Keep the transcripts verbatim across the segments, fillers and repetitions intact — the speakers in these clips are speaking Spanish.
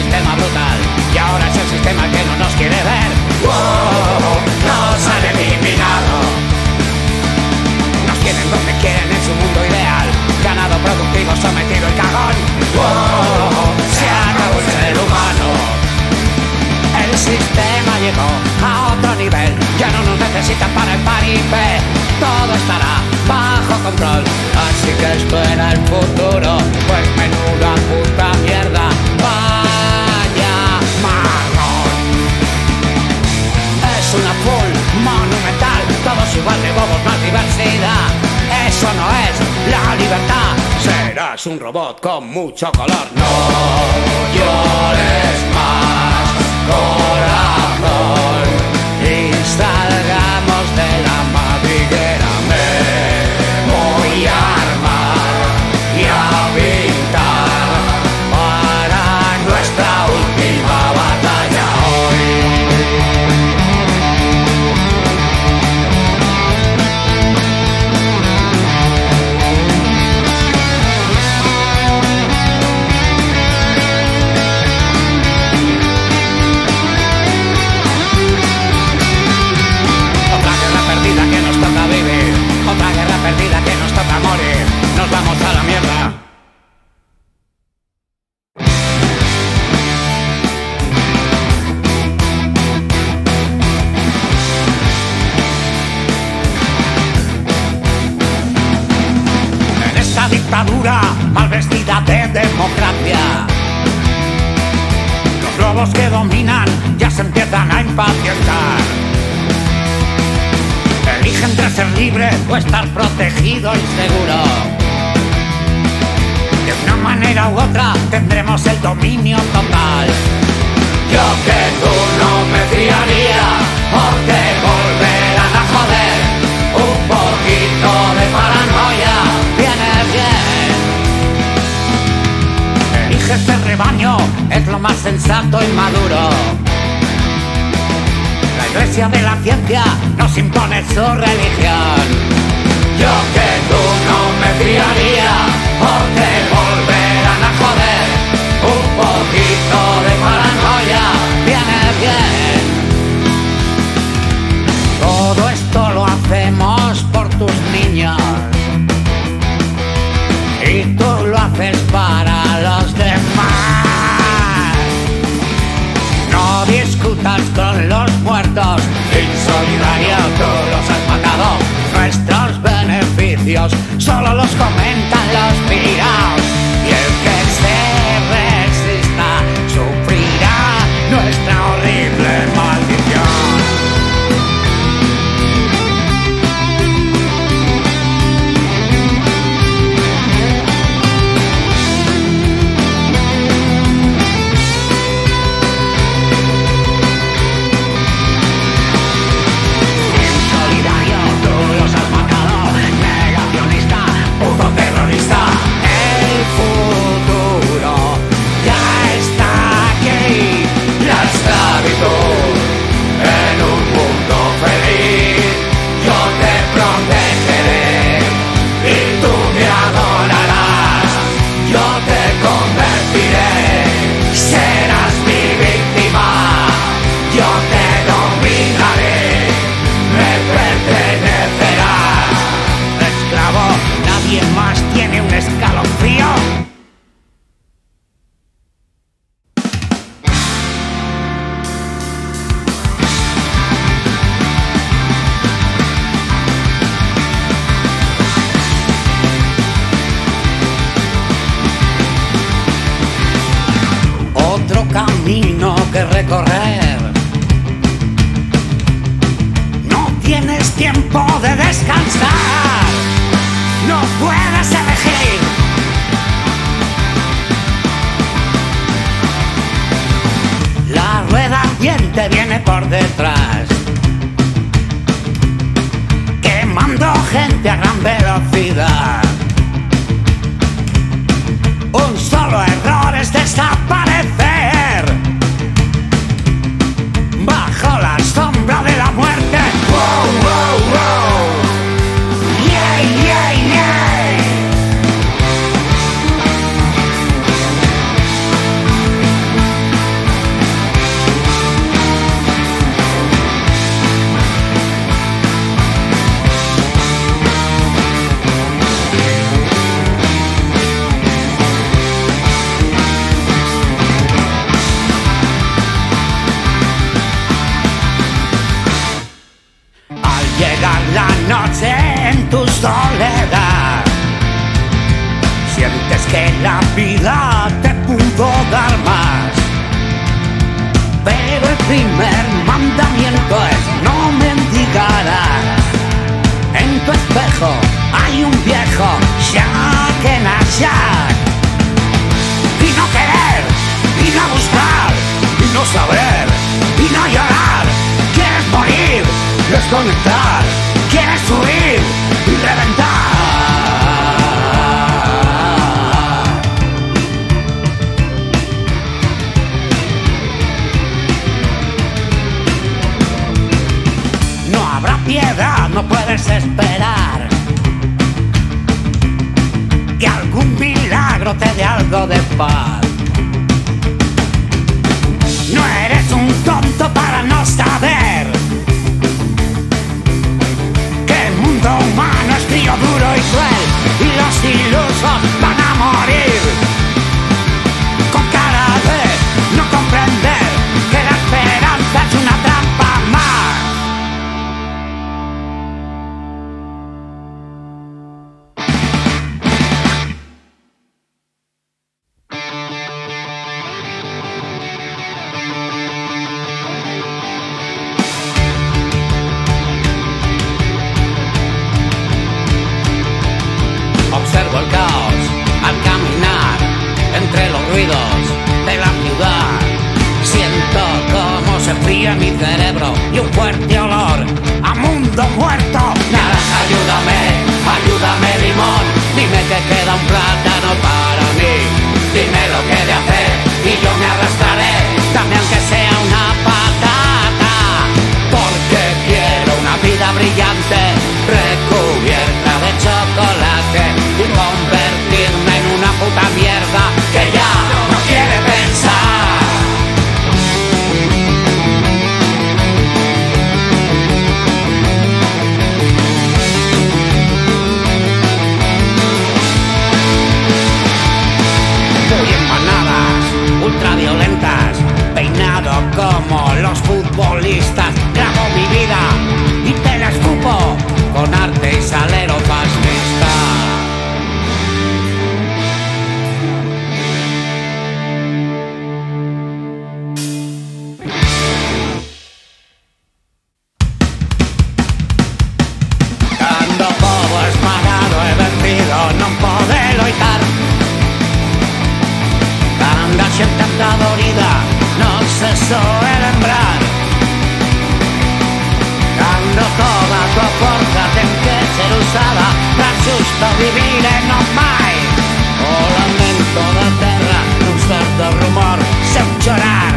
sistema brutal y ahora es el sistema que no nos quiere ver. ¡Wow! Nos han eliminado. Nos tienen donde quieren en su mundo ideal. Ganado productivo sometido el cagón. ¡Wow! Se acabó el ser humano. El sistema llegó a otro nivel. Ya no nos necesitan para el paripé. Todo estará bajo control. Así que espera el futuro. Pues menuda puta mierda. Vaya marrón. Es una full monumental. Todos igual de bobos, más diversidad. Eso no es la libertad. Serás un robot con mucho color. No llores más, corazón, y salgamos de la madriguera. Me voy a armar y a pintar para nuestra última batalla hoy. Que nos toca vivir, otra guerra perdida que nos toca morir. Nos vamos a la mierda. En esta dictadura mal vestida de democracia, los lobos que dominan ya se empiezan a impacientar. Elige entre ser libre o estar protegido y seguro. De una manera u otra tendremos el dominio total. Yo que tú no me fiaría, porque volverán a joder. Un poquito de paranoia viene bien. Elige este rebaño, es lo más sensato y maduro. La iglesia de la ciencia nos impone su religión. Yo que tú no me fiaría, porque volverán a joder. Un poquito de paranoia viene bien. Todo esto lo hacemos por tus niños y tú lo haces para los demás. No discutas con los muertos, insolidario, tú los has matado. Nuestros beneficios solo los comentan los piraos. Y el que se resista sufrirá nuestra horrible maldición. Camino que recorrer. No tienes tiempo de descansar. No puedes elegir. La rueda ardiente viene por detrás, quemando gente a gran velocidad. Un solo error es desaparecer bajo la sombra de la muerte. Wow, wow, wow. Yeah, yeah, yeah. primer mandamiento es no mendigarás. En tu espejo hay un viejo Jack en Jack. Y no querer, y no buscar, y no saber, y no llorar. Quieres morir, desconectar. Quieres huir y reventar. No habrá piedad, no puedes esperar que algún milagro te dé algo de paz. No eres un tonto para no saber que el mundo humano es frío, duro y cruel, y los ilusos van a morir. Con cara de no comprender que la esperanza es una trampa más. Observo el caos al caminar entre los ruidos de la ciudad. Siento cómo se fría mi cerebro y un fuerte olor a mundo muerto. Naranja, ayúdame, ayúdame, limón. Dime que queda un plátano para mí. Dime lo que he de hacer y yo me arrastraré, también aunque sea una patata. Porque quiero una vida brillante, recubierta de chocolate, y convertirme en una puta mierda que ya no quiere pensar. Voy en manadas ultraviolentas, peinado como los futbolistas. Grabo mi vida y te la escupo con arte y salero fascista. Cando povo esmagado e vencido non pode loitar. Cando a xente anda dorida non se soe lembrar. Cando toda a tua forza ten que ser usada para xusto vivir e non máis. O lamento da terra nun sordo rumor sen chorar,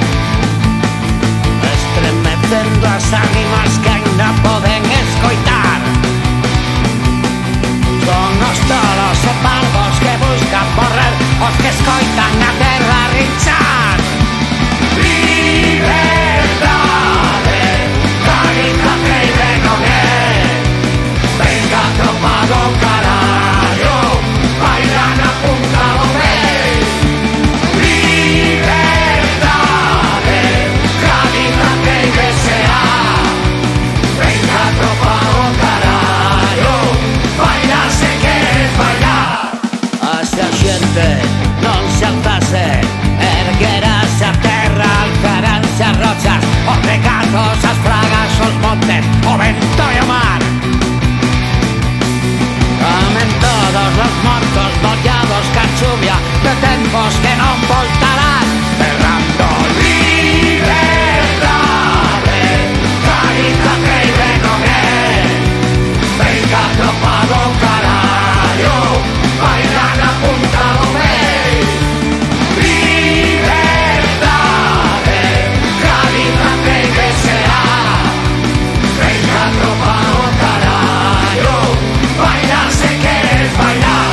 estremecendo as ánimas que ainda poden escoitar. Son os tolos e parvos que buscan morrer, os que escoitan a terra rinchar. Liberdade, Galiza creíble non é. Venga tropa do carallo, baila na punta do pé. Liberdade, Galiza creíble será. Venga tropa do carallo, baila se queres bailar. Hasta a xente non se alzase, erguerase a terra, alzaránse as rochas, os regatos, as fragas, os montes, o vento e o mar. Amen todos los mortos mollados ca chuvia de tempos que non voltarán, berrando liberdade, Galiza creíble non é. Venga tropa do carallo, baila na punta do pé. Liberdade, Galiza creíble será. Venga tropa do carallo, baila se queres bailar.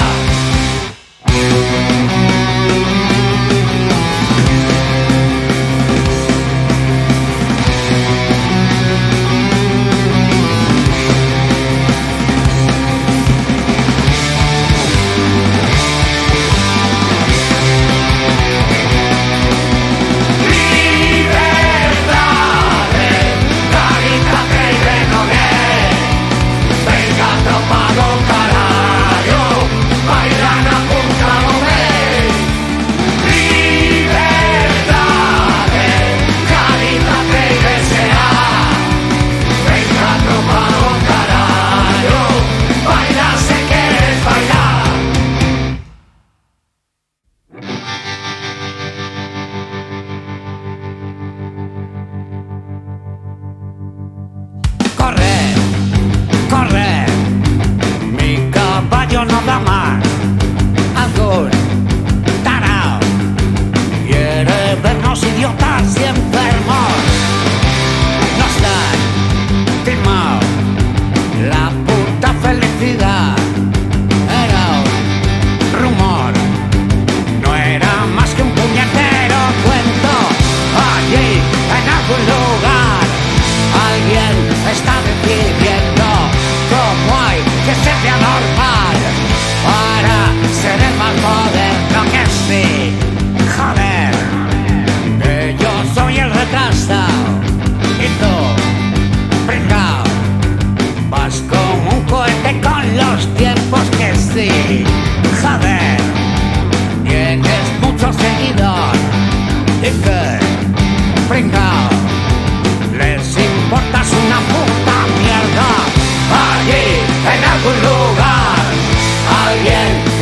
Galiza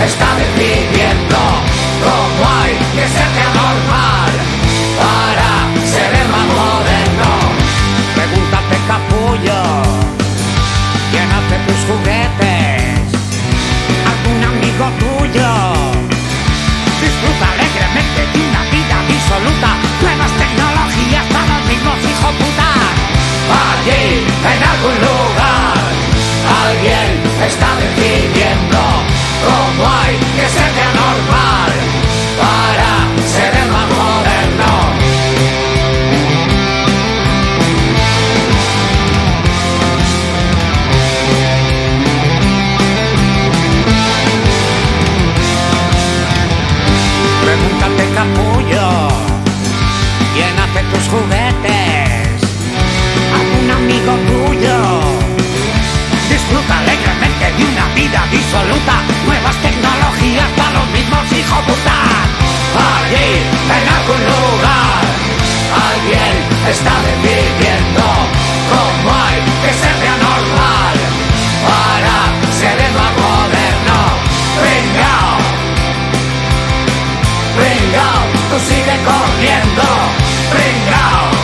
está decidiendo cómo hay que ser anormal para ser el más moderno. Pregúntate, capullo, ¿quién hace tus juguetes? ¿Algún amigo tuyo? Disfruta alegremente de una vida disoluta, nuevas tecnologías para los mismos hijos puta. Allí, en algún lugar, alguien está decidiendo cómo hay que ser anormal para ser el más moderno. Pregúntate, capullo, ¿quién hace tus juguetes? ¿Algún amigo tuyo? Disfruta alegremente de una vida disoluta, nuevas tecnologías para los mismos hijos puta. Allí, en algún lugar, alguien está decidiendo cómo hay que ser anormal para ser el más moderno. Venga, venga, tú sigue corriendo. Venga,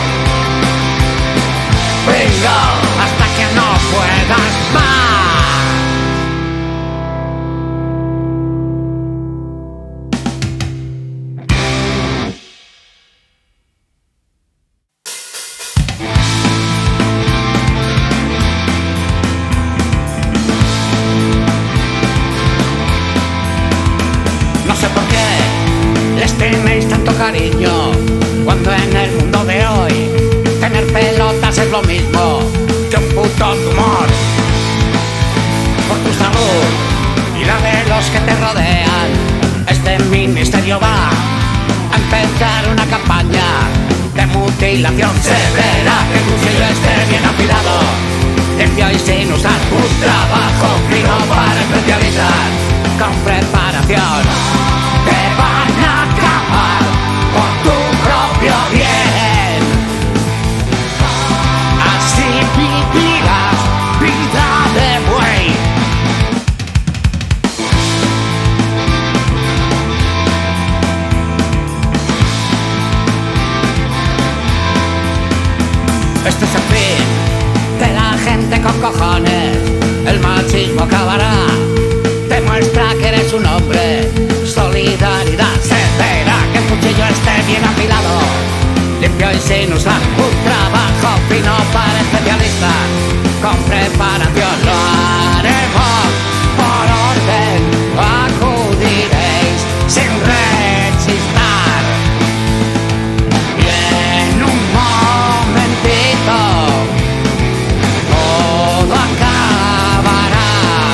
venga, hasta que no puedas más. No sé por qué les tenéis tanto cariño, cuando en el mundo de hoy tener pelotas es lo mismo que un puto tumor. Por tu salud y la de los que te rodean, este ministerio va a empezar una campaña de mutilación. Se verá que tu cuchillo esté bien afilado, limpio y sin usar un trabajo fino para especializar con preparación. Te van a acabar por tu propio bien, así vivirás vida de buey. Este es el fin de la gente con cojones, el machismo acabará, demuestra que eres un hombre. Solidaridad, se verá que el cuchillo esté bien afilado, limpio y sin usar un trabajo fino para especialistas con preparación. Lo haremos por orden, acudiréis sin rechistar y en un momentito todo acabará.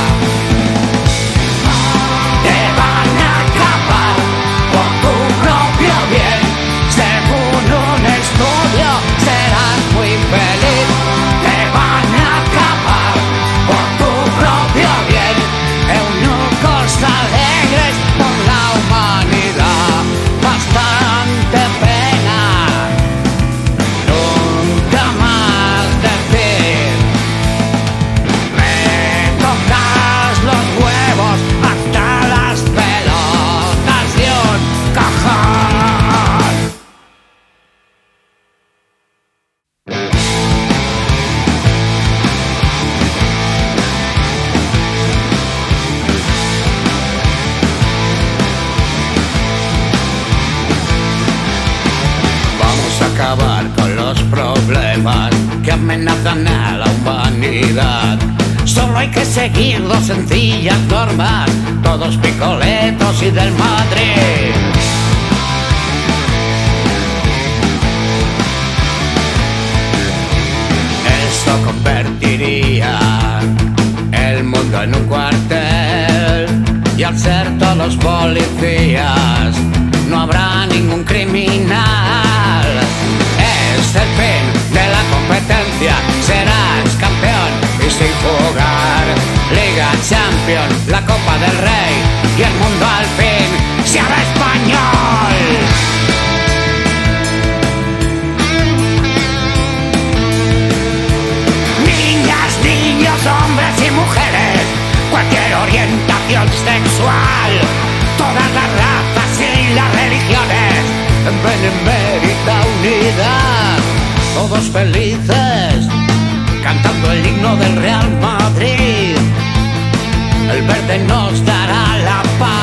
Te van a acabar por tu propio bien, según un estudio serás muy feliz. Te van a acabar por tu propio bien, eunucos alegres por la humanidad. Bastante pena, nunca más decir me tocas los huevos hasta las pelotas de un cajón. Vamos a acabar con los problemas que amenazan a la humanidad. Solo hay que seguir dos sencillas normas, todos picoletos y del Madrid. Eso convertiría el mundo en un cuartel, y al ser todos policías no habrá ningún criminal. Es el fin de la competencia, serás campeón y sin jugar Liga Champions, la Copa del Rey, y el mundo al fin se hará español. Niñas, niños, hombres y mujeres, cualquier orientación sexual igual. Todas las razas y las religiones en benemérita unidad. Todos felices, cantando el himno del Real Madrid. El verde nos dará la paz.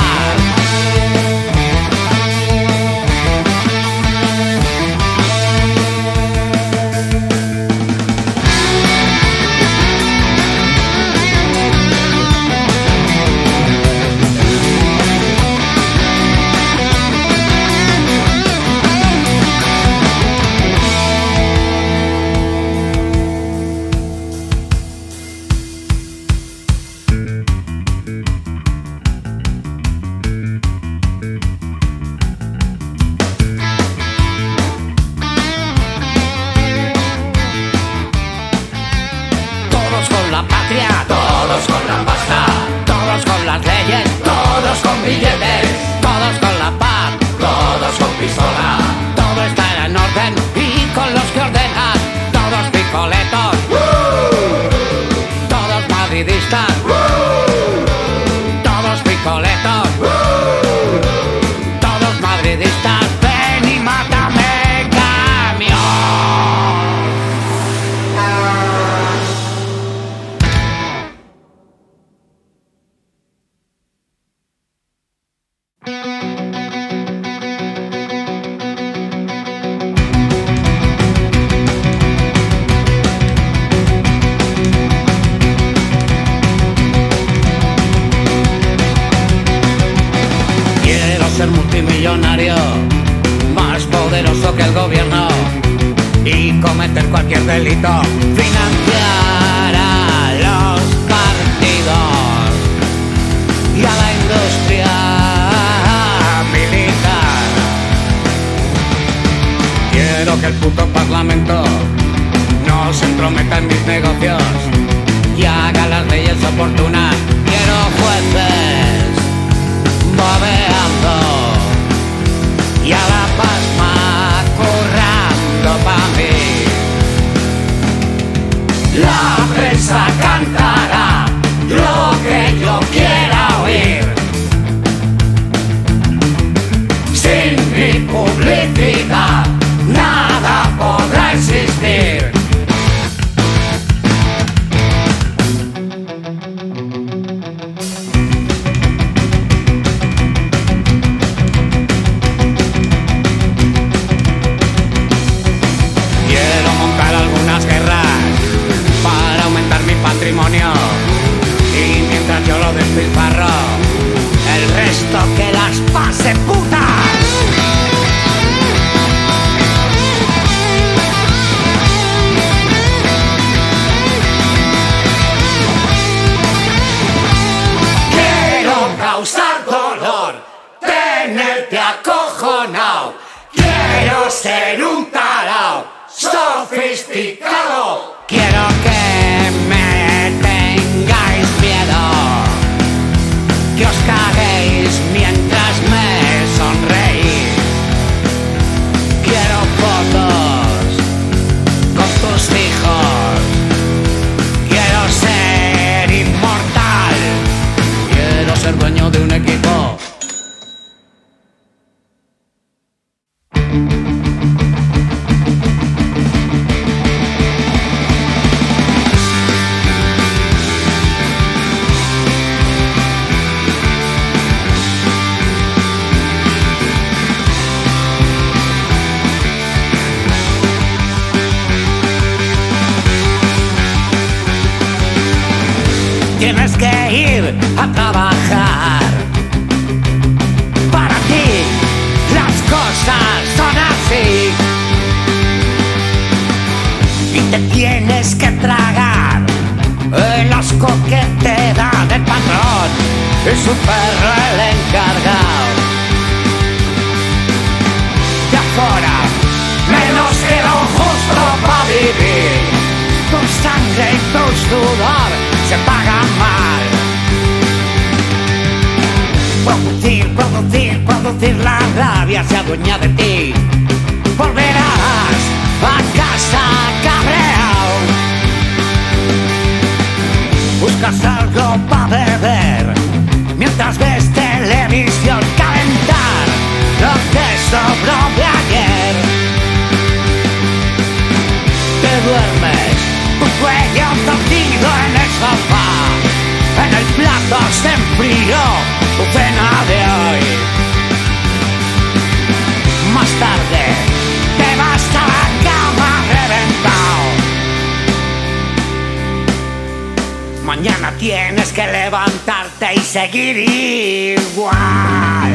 Todos con la pasta, todos con las leyes, todos con billetes, todos con la paz, todos con pistola. Todo está en orden y con los que ordenan, todos picoletos, ¡uh! Todos madridistas, ¡uh! Todos picoletos, ¡uh! Todos madridistas. Ven y mátame, camión. Ser multimillonario, más poderoso que el gobierno y cometer cualquier delito, financiar a los partidos y a la industria militar. Quiero que el puto parlamento no se entrometa en mis negocios y haga las leyes oportunas. Quiero jueces bobeando y a la pasma currando pa' mí. La prensa cantará lo que yo quiera oír, sin mi publicidad nada podrá existir. Y mientras yo lo despilfarro, el resto que las pase putas. Quiero causar dolor, tenerte acojonado. Quiero ser un tarao sofisticado. Quiero que me tengáis miedo, que os caguéis mientras me sonreís. Quiero fotos con tus hijos, quiero ser inmortal, quiero ser dueño de un equipo. Tienes que ir a trabajar. Para ti las cosas son así y te tienes que tragar el asco que te da del patrón y su perro el encargado. De afuera menos que lo justo para vivir. Tu sangre y tu sudor se pagan mal. Producir, producir, producir, la rabia se adueña de ti. Volverás a casa cabreado. Buscas algo para beber mientras ves televisión. recuerdos se enfrió tu cena de hoy. Más tarde te vas a la cama reventado. Mañana tienes que levantarte y seguir igual.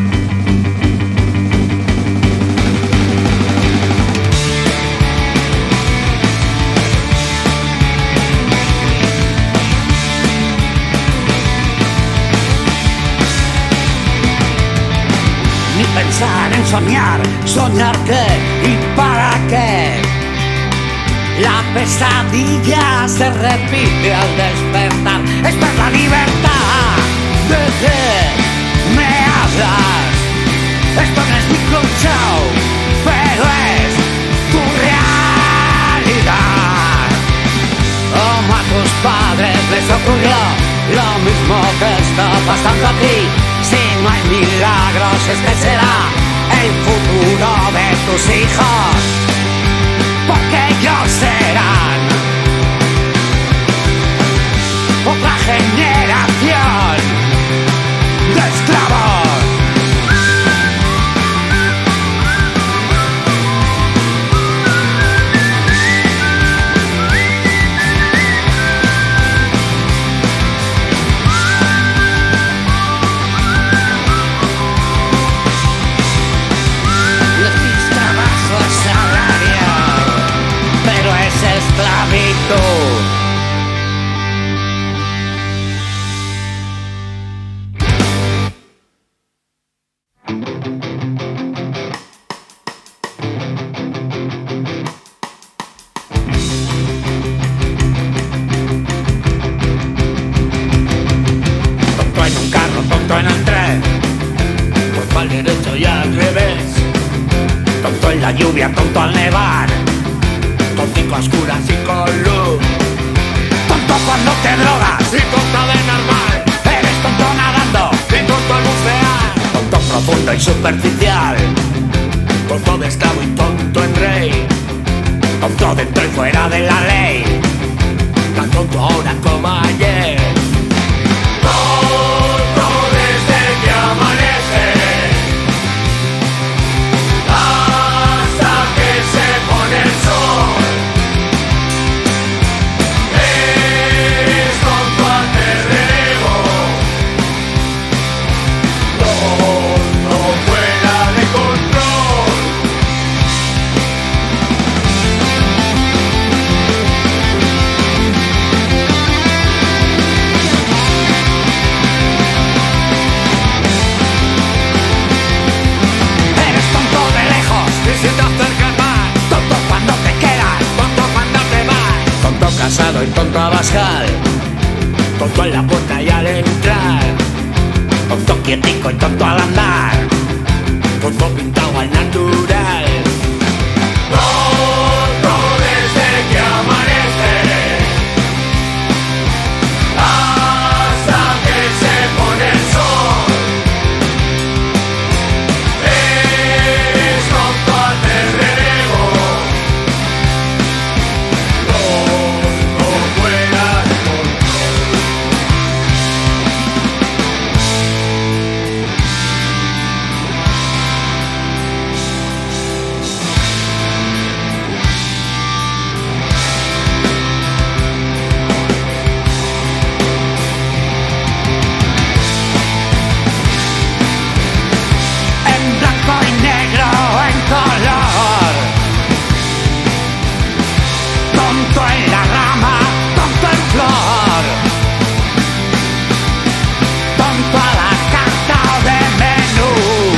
Ni pensar en soñar, soñar qué y para qué. La pesadilla se repite al despertar. Esta es la libertad. ¿De qué me hablas? Esto no es mi club show, pero es tu realidad. Como a tus padres les ocurrió lo mismo que está pasando a ti. Si no hay milagros, este será el futuro de tus hijos, porque ellos serán otra generación de esclavos. Tonto en un carro, tonto en el tren, tonto al derecho y al revés, tonto en la lluvia, tonto al nevar, tontico a oscuras y con luz, tonto cuando te drogas y tonto de normal, eres tonto nadando y tonto al bucear, tonto profundo y superficial, tonto de esclavo y tonto en rey, tonto dentro y fuera de la ley, tan tonto ahora como ayer. Tonto desde que amanece hasta que se pone el sol. Eres tonto antes de ego, tonto fuera de control. Eres tonto de lejos y si te acercas más, tonto cuando te quedas, tonto cuando te vas, tonto casado y tonto abascal, tonto en la puerta y al entrar, tonto quietico y tonto al andar, tonto pintado al natural. Tonto desde que amanece hasta que se pone el sol. Eres tonto antes de ego, tonto fuera de control. En blanco y negro, en color, tonto en la rama, tonto en flor, tonto a la carta o de menú.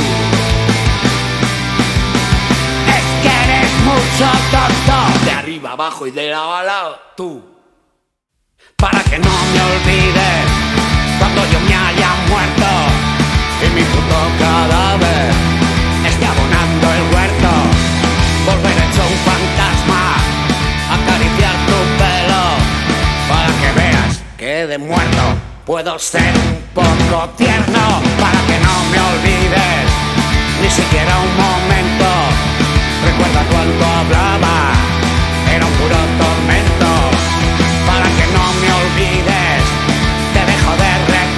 Es que eres mucho tonto, de arriba abajo y de lado a lado, tú. Para que no me olvides cuando yo me haya muerto y mi puto cadáver esté abonando el huerto, volver hecho un fantasma, acariciar tu pelo, para que veas que de muerto puedo ser un poco tierno, para que no me olvides ni siquiera un momento. Recuerda cuando hablaba, era un puro tormento, para que no me olvides, te dejo de recordar.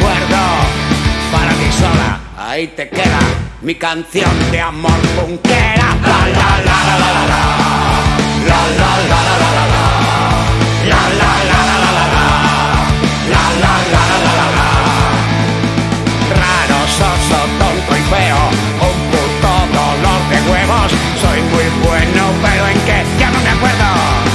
ahí te queda mi canción de amor punkera. La la la la la la la, la la la la la la, la la la la la la, la la la la la la la. Raro, soso, tonto y feo, un puto dolor de huevos. Soy muy bueno, pero ¿en qué? Ya no me acuerdo.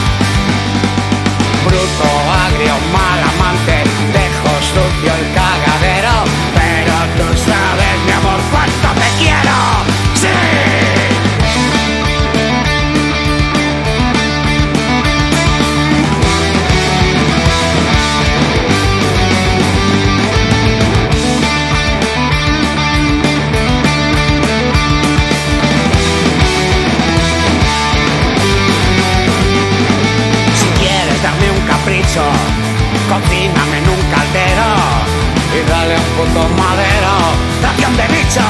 Bruto, agrio, mal amante, dejo sucio el cagadero, pero tú sabes, mi amor, cuánto te quiero. ¡Sí! Cocíname en un caldero y dale un puto madero, ración de bicho.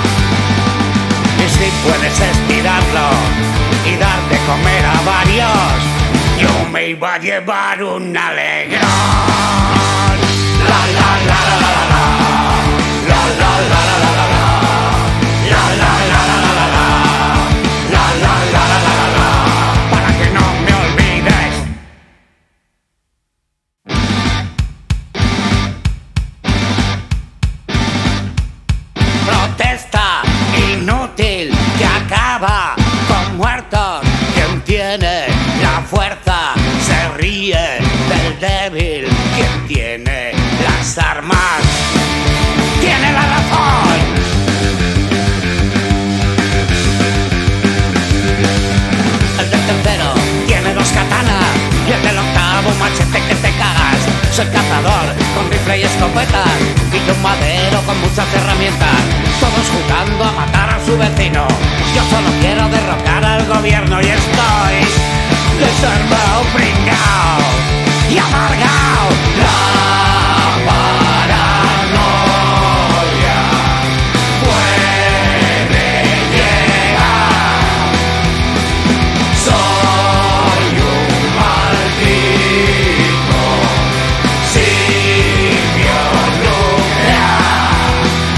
Y si puedes estirarlo y dar de comer a varios, yo me iba a llevar un alegrón. La la la la la la, la la la la la la, la la la la la la, la la la la la la, para que no me olvides. Protesta inútil que acaba con muertos. Quien tiene la fuerza se ríe del débil. Quien tiene las armas tiene la razón. El del tercero tiene dos katanas y el del octavo machete que te cagas. Soy cazador con rifle y escopeta y un madero con muchas herramientas, todos jugando a matar a su vecino. Yo solo quiero derrocar al gobierno y estoy desarmado, pringao y amargao. La paranoia puede llegar. Soy un maldito simio nuclear.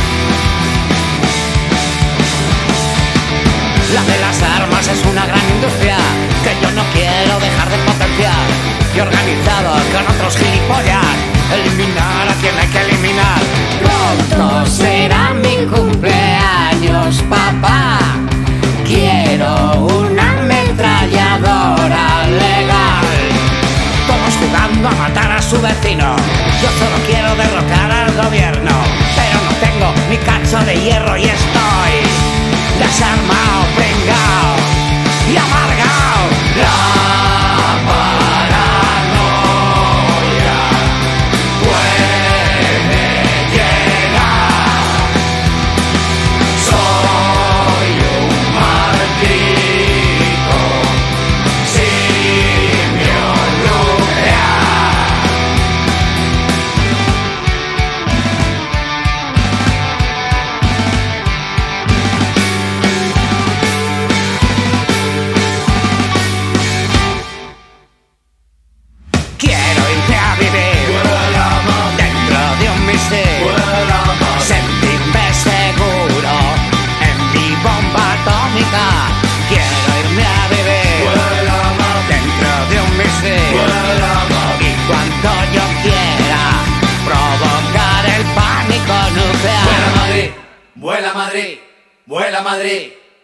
La de las armas es una gran industria que yo no quiero dejar de potenciar. Y organizado con otros gilipollas, eliminar a quien hay que eliminar. Pronto será mi cumpleaños, papá. Quiero una ametralladora legal. Todos jugando a matar a su vecino. Yo solo quiero derrocar al gobierno, pero no tengo mi cacho de hierro y estoy desarmado, pringao y amargao. La paranoia puede llegar. Soy un maldito simio nuclear. Quiero irte a vivir dentro de un misil, sentirme seguro en mi bomba atómica. Quiero irme a vivir dentro de un misil y cuando yo quiera provocar el pánico nuclear. Vuela Madrid, vuela Madrid, vuela Madrid.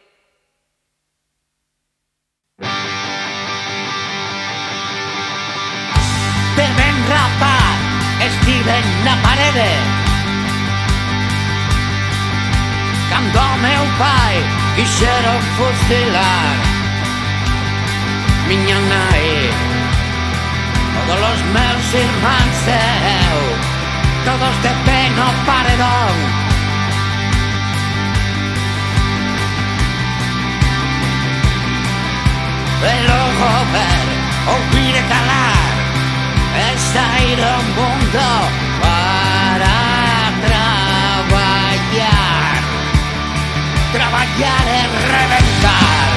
Deben rapar Steven na parede, cando meu pai quixeron fusilar miña nai, todos os meus irmáns e eu, todos de pé no paredón. E logo ver, ouvir e calar, é sair ao mundo para traballar, traballar e reventar.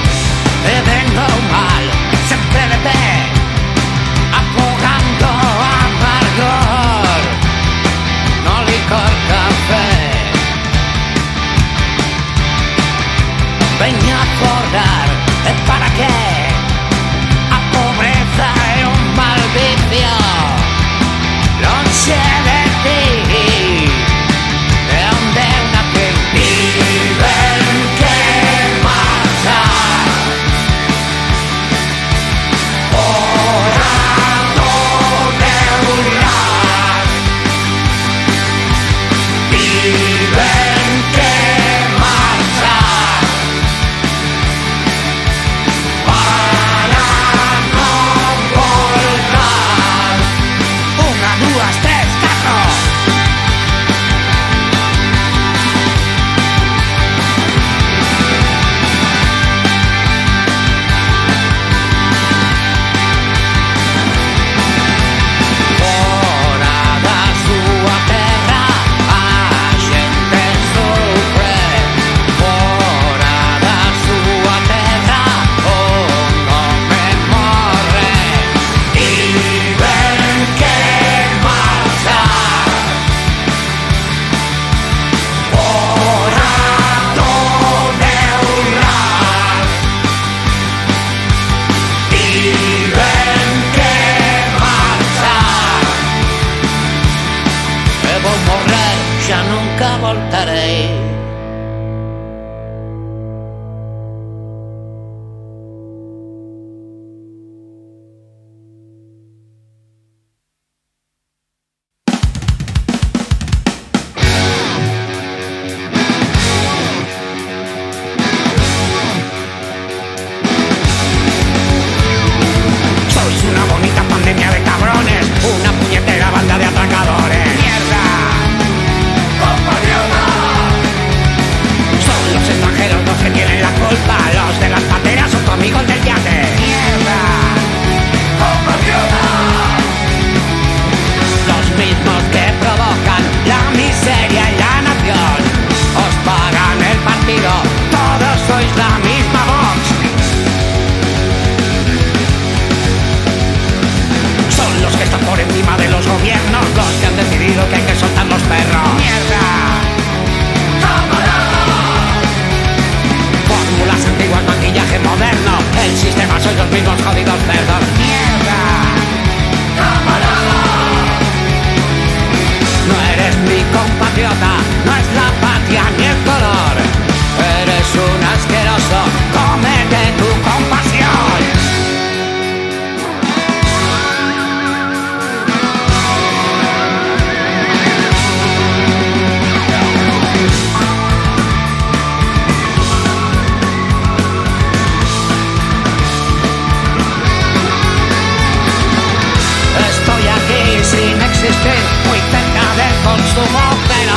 E vengo mal, sempre de pé, afogando a existir muy cerca del consumo, pero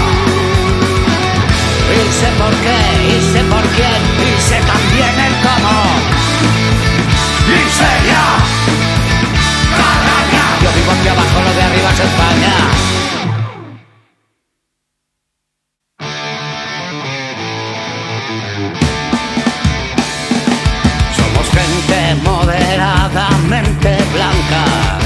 y sé por qué, y sé por quién, y sé también el cómo. ¡Miseria! ¡Caraña! Yo vivo aquí abajo, lo de arriba es España. Somos gente moderadamente blanca,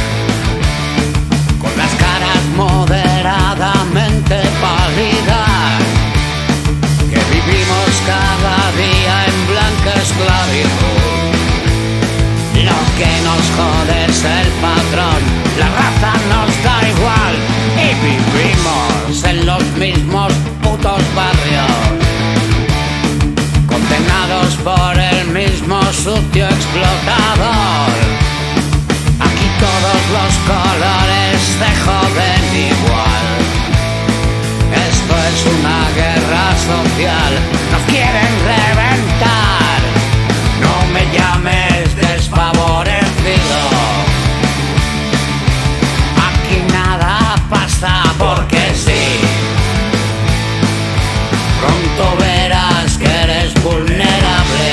con las caras moderadamente pálidas, que vivimos cada día en blanca esclavitud. Lo que nos jode es el patrón, la raza nos da igual y vivimos en los mismos putos barrios, condenados por el mismo sucio explotador. Aquí todos los colores se joden igual. Esto es una guerra social, nos quieren reventar. No me llames desfavorecido, aquí nada pasa porque sí. Pronto verás que eres vulnerable,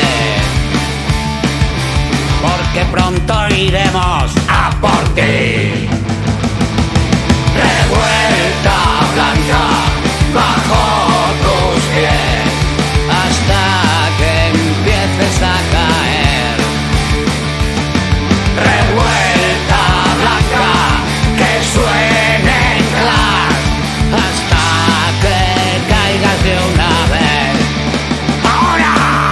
porque pronto iremos a por ti. Revuelta blanca bajo tus pies hasta que empieces a caer. Revuelta blanca que suene en clash hasta que caigas de una vez. ¡Ahora!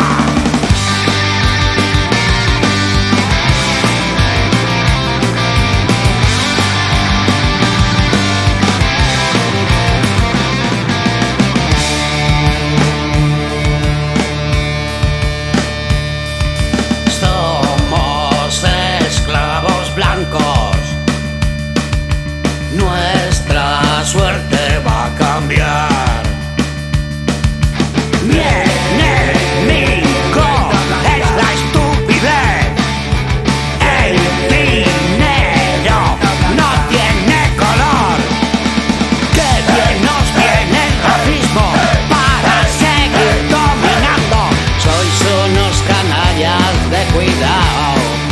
Somos esclavos blancos, nuestra suerte va a cambiar. Mi enemigo es la estupidez, el dinero no tiene color. Que bien nos viene el racismo para seguir dominando. Sois unos canallas de cuidado.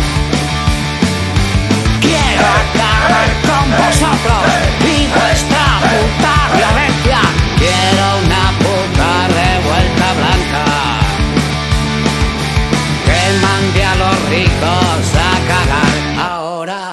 Quiero acabar con vosotros y vuestra puta violencia. Quiero una puta revuelta blanca que mande a los ricos a cagar ahora.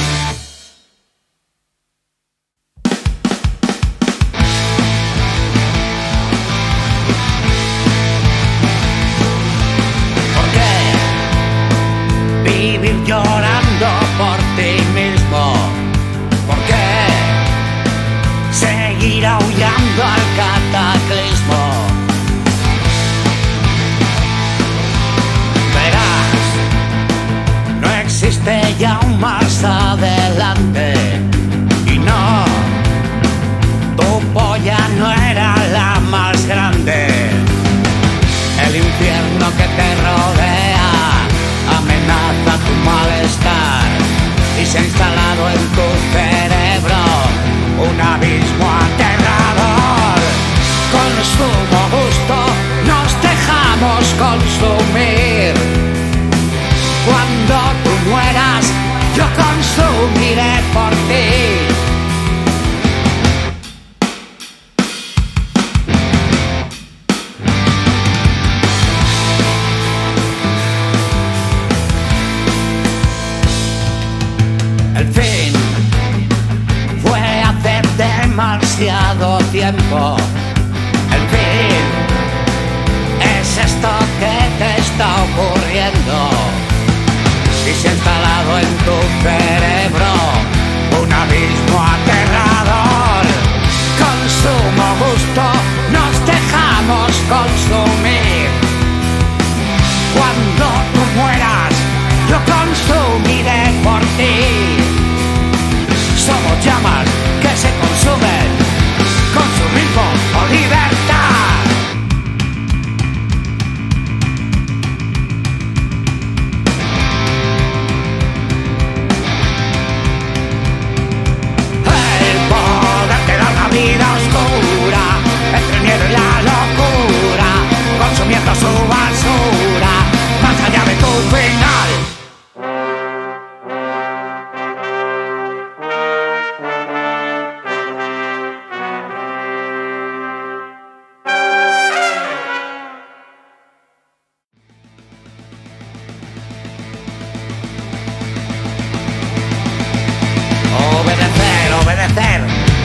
¿Por qué vivir llorando por ti mismo? ¿Por qué seguir aullando al cataclismo? Verás, no existe ya un más adelante. Y no, tu polla no era la más grande. El infierno que te rodea amenaza tu malestar y se ha instalado en tu cerebro un abismo aterrador. Consumo gusto, nos dejamos consumir. Cuando tú mueras, yo consumiré por ti. El fin fue hace demasiado tiempo. El fin es esto que te está ocurriendo y se ha instalado en tu cerebro un abismo aterrador. Consumo gusto, nos dejamos consumir. Cuando tú mueras, yo consumiré por ti. Somos llamas que se consumen, consumimos por libertad.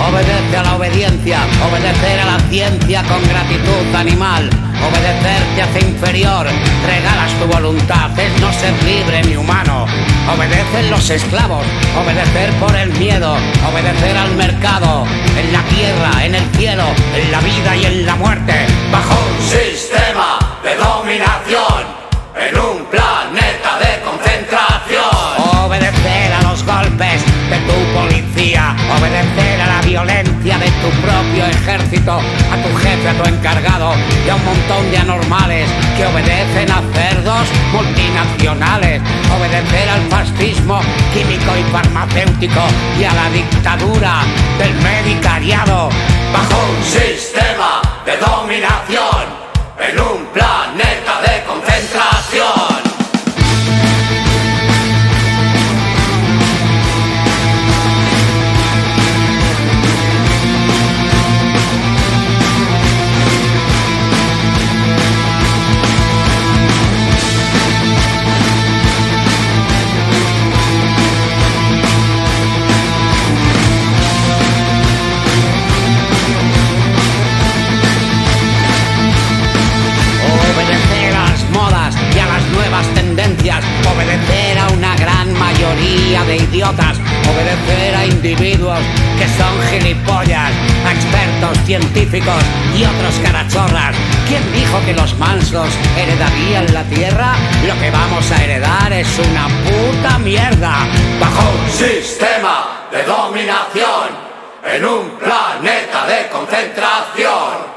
Obedece a la obediencia, obedecer a la ciencia con gratitud animal. Obedecer te hace inferior, regalas tu voluntad, es no ser libre ni humano. Obedecen los esclavos, obedecer por el miedo, obedecer al mercado, en la tierra, en el cielo, en la vida y en la muerte. Bajo un sistema de dominación, en un planeta de concentración. Obedecer a los golpes de tu policía, obedecer a la violencia de tu propio ejército, a tu jefe, a tu encargado y a un montón de anormales que obedecen a cerdos multinacionales. Obedecer al fascismo químico y farmacéutico y a la dictadura del medicariado. Bajo un sistema de dominación, en un planeta de concentración. Obedecer a una gran mayoría de idiotas, obedecer a individuos que son gilipollas, a expertos científicos y otros carachorras. ¿Quién dijo que los mansos heredarían la tierra? Lo que vamos a heredar es una puta mierda. Bajo un sistema de dominación, en un planeta de concentración.